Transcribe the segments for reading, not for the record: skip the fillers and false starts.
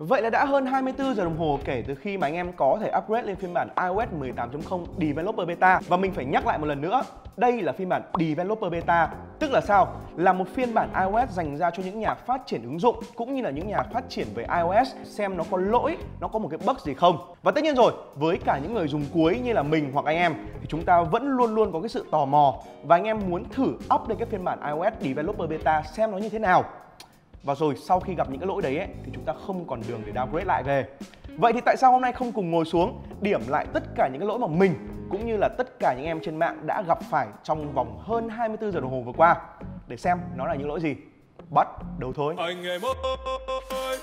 Vậy là đã hơn 24 giờ đồng hồ kể từ khi mà anh em có thể upgrade lên phiên bản iOS 18.0 Developer Beta. Và mình phải nhắc lại một lần nữa, đây là phiên bản Developer Beta. Tức là sao? Là một phiên bản iOS dành ra cho những nhà phát triển ứng dụng cũng như là những nhà phát triển về iOS xem nó có lỗi, nó có một cái bug gì không. Và tất nhiên rồi, với cả những người dùng cuối như là mình hoặc anh em thì chúng ta vẫn luôn luôn có cái sự tò mò và anh em muốn thử up lên cái phiên bản iOS Developer Beta xem nó như thế nào. Và rồi sau khi gặp những cái lỗi đấy thì chúng ta không còn đường để downgrade lại về. Vậy thì tại sao hôm nay không cùng ngồi xuống điểm lại tất cả những cái lỗi mà mình cũng như là tất cả những em trên mạng đã gặp phải trong vòng hơn 24 giờ đồng hồ vừa qua để xem nó là những lỗi gì. Bắt đầu thôi. Anh em ơi.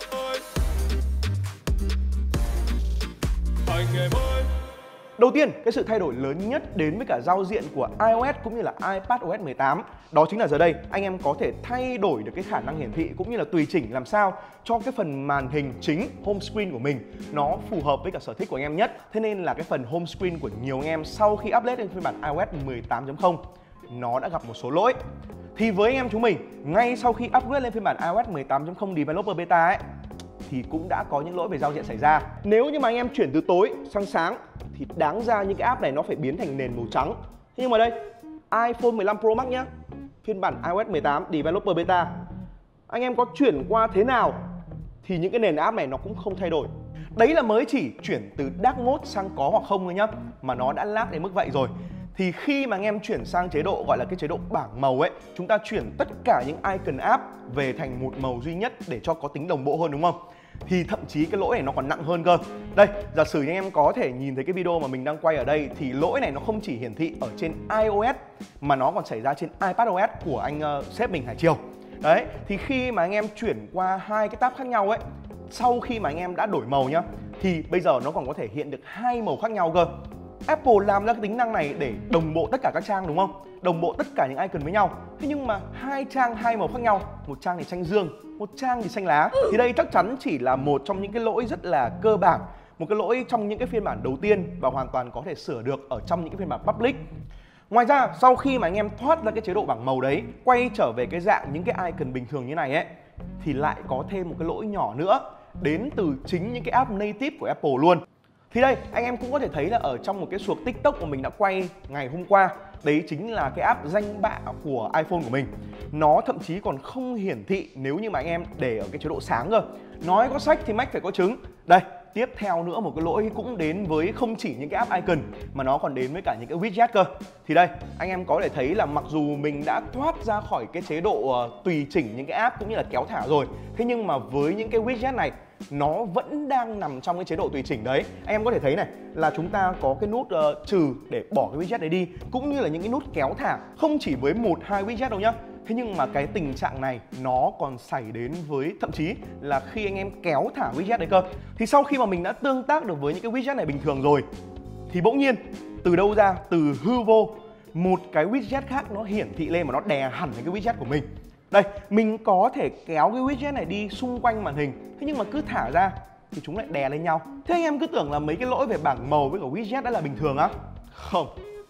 Anh em ơi. Đầu tiên, cái sự thay đổi lớn nhất đến với cả giao diện của iOS cũng như là iPadOS 18 đó chính là giờ đây anh em có thể thay đổi được cái khả năng hiển thị cũng như là tùy chỉnh làm sao cho cái phần màn hình chính home screen của mình nó phù hợp với cả sở thích của anh em nhất. Thế nên là cái phần home screen của nhiều anh em sau khi update lên phiên bản iOS 18.0 nó đã gặp một số lỗi. Thì với anh em chúng mình, ngay sau khi upgrade lên phiên bản iOS 18.0 Developer Beta thì cũng đã có những lỗi về giao diện xảy ra. Nếu như mà anh em chuyển từ tối sang sáng thì đáng ra những cái app này nó phải biến thành nền màu trắng. Thế nhưng mà đây, iPhone 15 Pro Max nhá, phiên bản iOS 18 Developer Beta, anh em có chuyển qua thế nào thì những cái nền app này nó cũng không thay đổi. Đấy là mới chỉ chuyển từ Dark Mode sang có hoặc không thôi nhá, mà nó đã lag đến mức vậy rồi. Thì khi mà anh em chuyển sang chế độ gọi là cái chế độ bảng màu chúng ta chuyển tất cả những icon app về thành một màu duy nhất để cho có tính đồng bộ hơn, đúng không? Thì thậm chí cái lỗi này nó còn nặng hơn cơ. Đây, giả sử như anh em có thể nhìn thấy cái video mà mình đang quay ở đây thì lỗi này nó không chỉ hiển thị ở trên iOS mà nó còn xảy ra trên iPadOS của anh sếp mình Hải Triều. Đấy, thì khi mà anh em chuyển qua hai cái tab khác nhau sau khi mà anh em đã đổi màu nhá, thì bây giờ nó còn có thể hiện được hai màu khác nhau cơ. Apple làm ra cái tính năng này để đồng bộ tất cả các trang, đúng không? Đồng bộ tất cả những icon với nhau. Thế nhưng mà hai trang hai màu khác nhau, một trang thì xanh dương, một trang thì xanh lá. Thì đây chắc chắn chỉ là một trong những cái lỗi rất là cơ bản, một cái lỗi trong những cái phiên bản đầu tiên và hoàn toàn có thể sửa được ở trong những cái phiên bản public. Ngoài ra, sau khi mà anh em thoát ra cái chế độ bảng màu đấy, quay trở về cái dạng những cái icon bình thường như này thì lại có thêm một cái lỗi nhỏ nữa đến từ chính những cái app native của Apple luôn. Thì đây, anh em cũng có thể thấy là ở trong một cái suộc TikTok mà mình đã quay ngày hôm qua, đấy chính là cái app danh bạ của iPhone của mình. Nó thậm chí còn không hiển thị nếu như mà anh em để ở cái chế độ sáng cơ. Nói có sách thì Mac phải có trứng. Đây, tiếp theo nữa một cái lỗi cũng đến với không chỉ những cái app icon mà nó còn đến với cả những cái widget cơ. Thì đây, anh em có thể thấy là mặc dù mình đã thoát ra khỏi cái chế độ tùy chỉnh những cái app cũng như là kéo thả rồi, thế nhưng mà với những cái widget này nó vẫn đang nằm trong cái chế độ tùy chỉnh đấy. Anh em có thể thấy này là chúng ta có cái nút trừ để bỏ cái widget đấy đi, cũng như là những cái nút kéo thả, không chỉ với một hai widget đâu nhá. Thế nhưng mà cái tình trạng này nó còn xảy đến với thậm chí là khi anh em kéo thả widget đấy cơ. Thì sau khi mà mình đã tương tác được với những cái widget này bình thường rồi thì bỗng nhiên từ đâu ra, từ hư vô, một cái widget khác nó hiển thị lên mà nó đè hẳn cái widget của mình. Đây, mình có thể kéo cái widget này đi xung quanh màn hình, thế nhưng mà cứ thả ra thì chúng lại đè lên nhau. Thế anh em cứ tưởng là mấy cái lỗi về bảng màu với cả widget đã là bình thường á? Không.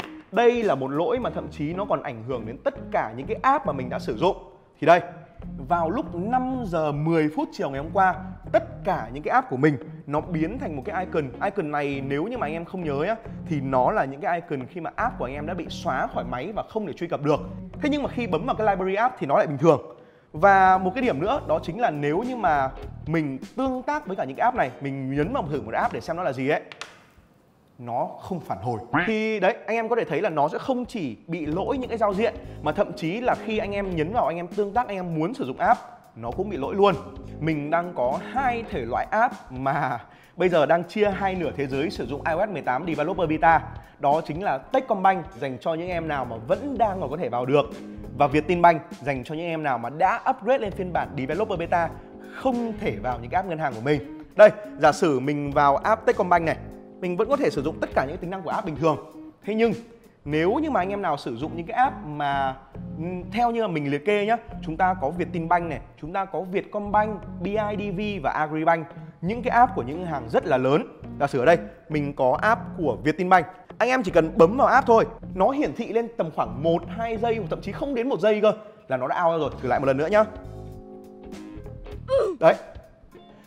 Đây là một lỗi mà thậm chí nó còn ảnh hưởng đến tất cả những cái app mà mình đã sử dụng. Thì đây, vào lúc 5 giờ 10 phút chiều ngày hôm qua, tất cả những cái app của mình nó biến thành một cái icon. Icon này nếu như mà anh em không nhớ thì nó là những cái icon khi mà app của anh em đã bị xóa khỏi máy và không thể truy cập được. Thế nhưng mà khi bấm vào cái library app thì nó lại bình thường. Và một cái điểm nữa đó chính là nếu như mà mình tương tác với cả những cái app này, mình nhấn vào thử một app để xem nó là gì nó không phản hồi. Thì đấy, anh em có thể thấy là nó sẽ không chỉ bị lỗi những cái giao diện mà thậm chí là khi anh em nhấn vào anh em tương tác, anh em muốn sử dụng app nó cũng bị lỗi luôn. Mình đang có hai thể loại app mà bây giờ đang chia hai nửa thế giới sử dụng iOS 18 Developer Beta. Đó chính là Techcombank dành cho những em nào mà vẫn đang còn có thể vào được, và Vietinbank dành cho những em nào mà đã upgrade lên phiên bản Developer Beta không thể vào những cái app ngân hàng của mình. Đây, giả sử mình vào app Techcombank này, mình vẫn có thể sử dụng tất cả những tính năng của app bình thường. Thế nhưng nếu như mà anh em nào sử dụng những cái app mà theo như là mình liệt kê nhá, chúng ta có Vietinbank này, chúng ta có Vietcombank, BIDV và Agribank, những cái app của những ngân hàng rất là lớn. Giả sử ở đây mình có app của Vietinbank, anh em chỉ cần bấm vào app thôi, nó hiển thị lên tầm khoảng 1-2 giây hoặc thậm chí không đến 1 giây cơ là nó đã out ra rồi. Thử lại một lần nữa nhá. Đấy.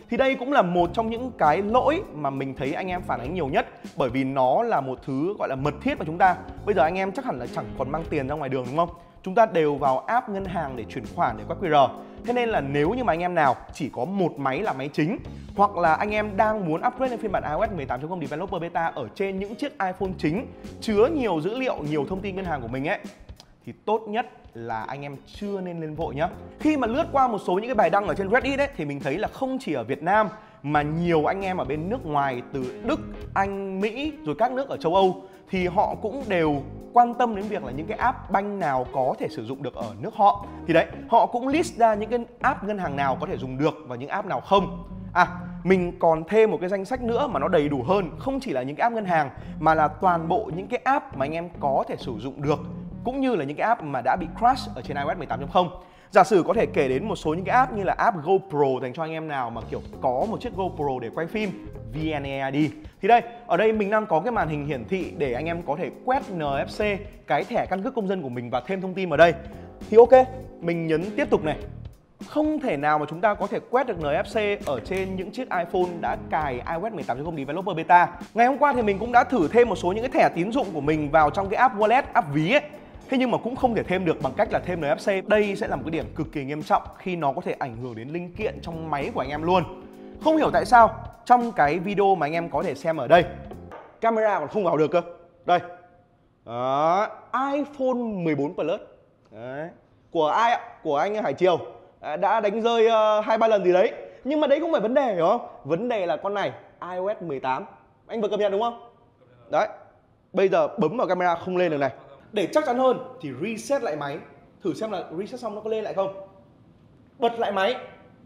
Thì đây cũng là một trong những cái lỗi mà mình thấy anh em phản ánh nhiều nhất, bởi vì nó là một thứ gọi là mật thiết của chúng ta. Bây giờ anh em chắc hẳn là chẳng còn mang tiền ra ngoài đường đúng không? Chúng ta đều vào app ngân hàng để chuyển khoản, để quét QR. Thế nên là nếu như mà anh em nào chỉ có một máy là máy chính, hoặc là anh em đang muốn upgrade lên phiên bản iOS 18.0 Developer Beta ở trên những chiếc iPhone chính chứa nhiều dữ liệu, nhiều thông tin ngân hàng của mình ấy, thì tốt nhất là anh em chưa nên lên vội nhá. Khi mà lướt qua một số những cái bài đăng ở trên Reddit ấy, thì mình thấy là không chỉ ở Việt Nam mà nhiều anh em ở bên nước ngoài, từ Đức, Anh, Mỹ rồi các nước ở châu Âu, thì họ cũng đều quan tâm đến việc là những cái app banh nào có thể sử dụng được ở nước họ. Thì đấy, họ cũng list ra những cái app ngân hàng nào có thể dùng được và những app nào không. Mình còn thêm một cái danh sách nữa mà nó đầy đủ hơn, không chỉ là những cái app ngân hàng mà là toàn bộ những cái app mà anh em có thể sử dụng được, cũng như là những cái app mà đã bị crash ở trên iOS 18.0. Giả sử có thể kể đến một số những cái app như là app GoPro dành cho anh em nào mà kiểu có một chiếc GoPro để quay phim, VNAID. Thì đây, ở đây mình đang có cái màn hình hiển thị để anh em có thể quét NFC, cái thẻ căn cước công dân của mình và thêm thông tin vào đây. Thì ok, mình nhấn tiếp tục này. Không thể nào mà chúng ta có thể quét được NFC ở trên những chiếc iPhone đã cài iOS 18.0 Developer Beta. Ngày hôm qua thì mình cũng đã thử thêm một số những cái thẻ tín dụng của mình vào trong cái app Wallet, app ví ấy. Thế nhưng mà cũng không thể thêm được bằng cách là thêm NFC. Đây sẽ là một cái điểm cực kỳ nghiêm trọng khi nó có thể ảnh hưởng đến linh kiện trong máy của anh em luôn. Không hiểu tại sao trong cái video mà anh em có thể xem ở đây, camera còn không vào được cơ. Đây. Đó, iPhone 14 Plus. Đấy. Của ai ạ? Của anh Hải Triều. Đã đánh rơi 2-3 lần gì đấy. Nhưng mà đấy không phải vấn đề, hiểu không? Vấn đề là con này iOS 18. Anh vừa cập nhật đúng không? Đấy. Bây giờ bấm vào camera không lên được này. Để chắc chắn hơn thì reset lại máy. Thử xem là reset xong nó có lên lại không. Bật lại máy,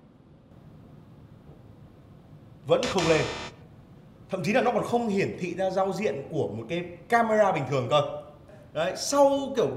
vẫn không lên. Thậm chí là nó còn không hiển thị ra giao diện của một cái camera bình thường cơ. Đấy, sau kiểu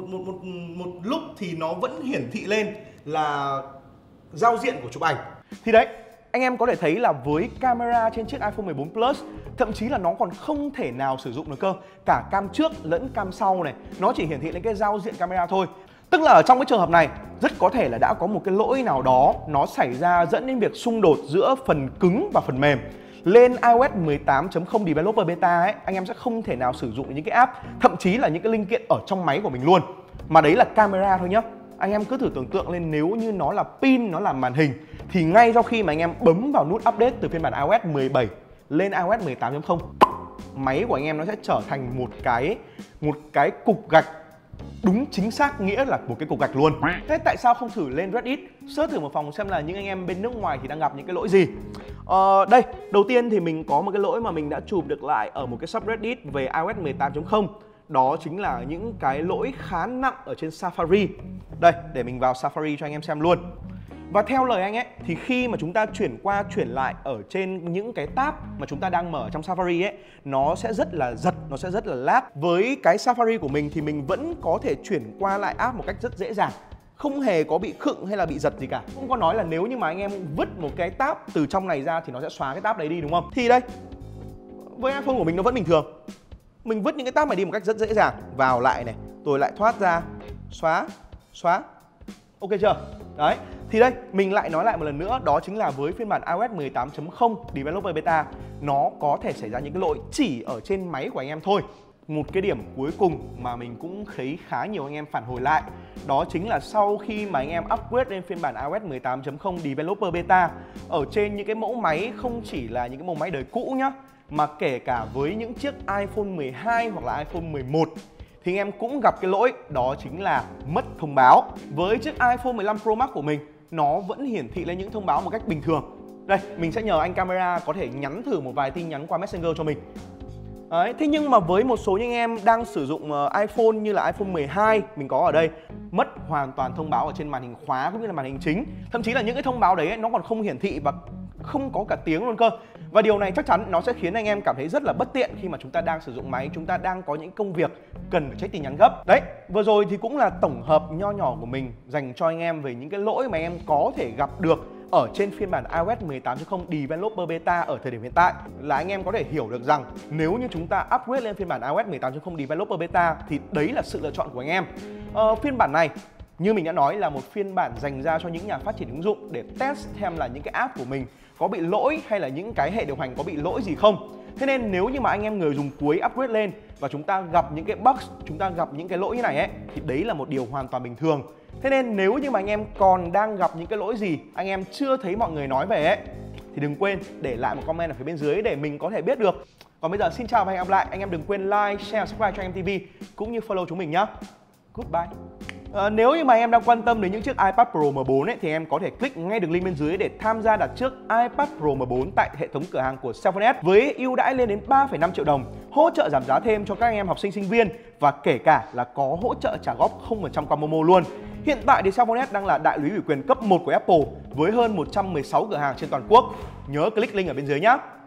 một lúc thì nó vẫn hiển thị lên là giao diện của chụp ảnh. Thì đấy, anh em có thể thấy là với camera trên chiếc iPhone 14 Plus, thậm chí là nó còn không thể nào sử dụng được cơ. Cả cam trước lẫn cam sau này, nó chỉ hiển thị lên cái giao diện camera thôi. Tức là ở trong cái trường hợp này, rất có thể là đã có một cái lỗi nào đó nó xảy ra dẫn đến việc xung đột giữa phần cứng và phần mềm. Lên iOS 18.0 Developer Beta ấy, anh em sẽ không thể nào sử dụng những cái app, thậm chí là những cái linh kiện ở trong máy của mình luôn. Mà đấy là camera thôi nhá. Anh em cứ thử tưởng tượng lên, nếu như nó là pin, nó là màn hình, thì ngay sau khi mà anh em bấm vào nút update từ phiên bản iOS 17 lên iOS 18.0, máy của anh em nó sẽ trở thành một cái cục gạch. Đúng chính xác nghĩa là một cái cục gạch luôn. Thế tại sao không thử lên Reddit, search thử một phòng xem là những anh em bên nước ngoài thì đang gặp những cái lỗi gì? Đây, đầu tiên thì mình có một cái lỗi mà mình đã chụp được lại ở một cái subreddit về iOS 18.0. Đó chính là những cái lỗi khá nặng ở trên Safari. Đây, để mình vào Safari cho anh em xem luôn. Và theo lời anh ấy, thì khi mà chúng ta chuyển qua chuyển lại ở trên những cái tab mà chúng ta đang mở trong Safari ấy, nó sẽ rất là giật, nó sẽ rất là lag. Với cái Safari của mình thì mình vẫn có thể chuyển qua lại app một cách rất dễ dàng, không hề có bị khựng hay là bị giật gì cả. Cũng có nói là nếu như mà anh em vứt một cái tab từ trong này ra thì nó sẽ xóa cái tab đấy đi đúng không? Thì đây, với iPhone của mình nó vẫn bình thường. Mình vứt những cái tab này đi một cách rất dễ dàng. Vào lại này, rồi lại thoát ra, xóa. Ok chưa? Đấy, thì đây, mình lại nói lại một lần nữa, đó chính là với phiên bản iOS 18.0 Developer Beta, nó có thể xảy ra những cái lỗi chỉ ở trên máy của anh em thôi. Một cái điểm cuối cùng mà mình cũng thấy khá nhiều anh em phản hồi lại, đó chính là sau khi mà anh em upgrade lên phiên bản iOS 18.0 Developer Beta, ở trên những cái mẫu máy không chỉ là những cái mẫu máy đời cũ nhá, mà kể cả với những chiếc iPhone 12 hoặc là iPhone 11, thì anh em cũng gặp cái lỗi, đó chính là mất thông báo. Với chiếc iPhone 15 Pro Max của mình, nó vẫn hiển thị lên những thông báo một cách bình thường. Đây, mình sẽ nhờ anh camera có thể nhắn thử một vài tin nhắn qua Messenger cho mình. Đấy, thế nhưng mà với một số những anh em đang sử dụng iPhone như là iPhone 12, mình có ở đây, mất hoàn toàn thông báo ở trên màn hình khóa cũng như là màn hình chính. Thậm chí là những cái thông báo đấy nó còn không hiển thị và không có cả tiếng luôn cơ. Và điều này chắc chắn nó sẽ khiến anh em cảm thấy rất là bất tiện khi mà chúng ta đang sử dụng máy, chúng ta đang có những công việc cần phải check tin nhắn gấp. Đấy, vừa rồi thì cũng là tổng hợp nho nhỏ của mình dành cho anh em về những cái lỗi mà anh em có thể gặp được ở trên phiên bản iOS 18.0 Developer Beta ở thời điểm hiện tại. Là anh em có thể hiểu được rằng nếu như chúng ta upgrade lên phiên bản iOS 18.0 Developer Beta thì đấy là sự lựa chọn của anh em. Phiên bản này Như mình đã nói là một phiên bản dành ra cho những nhà phát triển ứng dụng để test xem là những cái app của mình có bị lỗi hay là những cái hệ điều hành có bị lỗi gì không. Thế nên nếu như mà anh em người dùng cuối upgrade lên và chúng ta gặp những cái bugs, chúng ta gặp những cái lỗi như này ấy, thì đấy là một điều hoàn toàn bình thường. Thế nên nếu như mà anh em còn đang gặp những cái lỗi gì anh em chưa thấy mọi người nói về ấy, thì đừng quên để lại một comment ở phía bên dưới để mình có thể biết được. Còn bây giờ xin chào và hẹn gặp lại. Anh em đừng quên like, share, subscribe cho Anh Em TV cũng như follow chúng mình nhé. Goodbye. Nếu như mà em đang quan tâm đến những chiếc iPad Pro M4 ấy, thì em có thể click ngay đường link bên dưới để tham gia đặt trước iPad Pro M4 tại hệ thống cửa hàng của Cellphone S với ưu đãi lên đến 3,5 triệu đồng, hỗ trợ giảm giá thêm cho các anh em học sinh sinh viên và kể cả là có hỗ trợ trả góp 0% qua Momo luôn. Hiện tại thì Cellphone S đang là đại lý ủy quyền cấp 1 của Apple với hơn 116 cửa hàng trên toàn quốc. Nhớ click link ở bên dưới nhé.